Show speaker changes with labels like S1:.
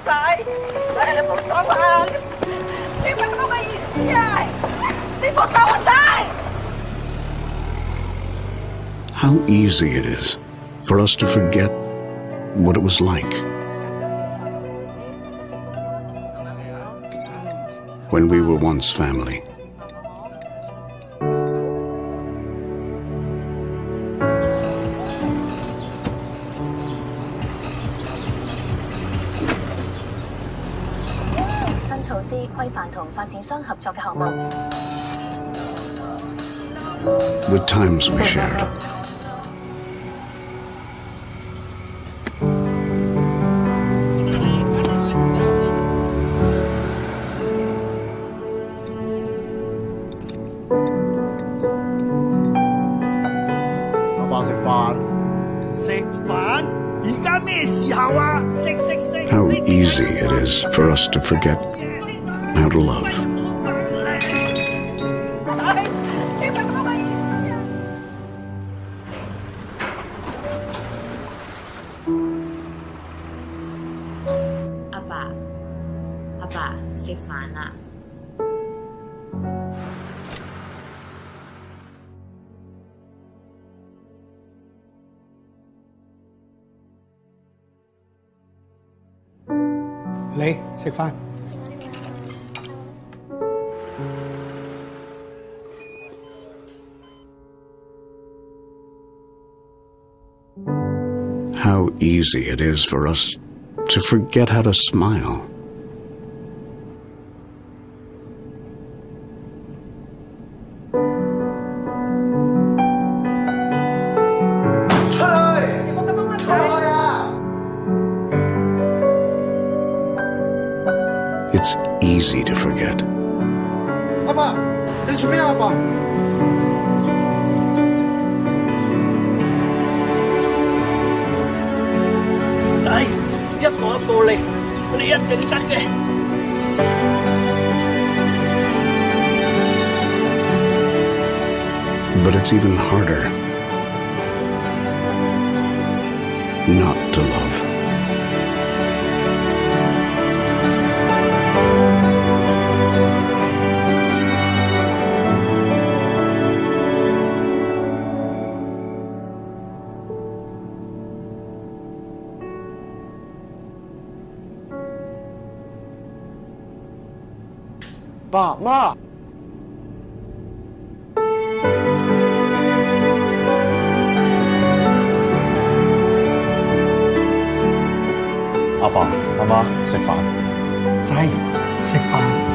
S1: 仔，所以你冇手啊！你唔係咁嘅意思啊！你放手我仔。
S2: How easy it is for us to forget what it was like when we were once family. The times we shared. How easy it is for us to forget how to love.
S3: Abba, 食飯啦。
S4: 嚟食飯。
S2: How easy it is for us to forget how to smile. It's easy to forget.
S4: 阿爸，你做咩啊？阿爸？
S5: 仔，一步一步嚟，你一定得嘅。
S2: But it's even harder not to love.
S4: Ba, Ma.
S6: Papa, Mama, 食飯。
S4: 仔，食飯。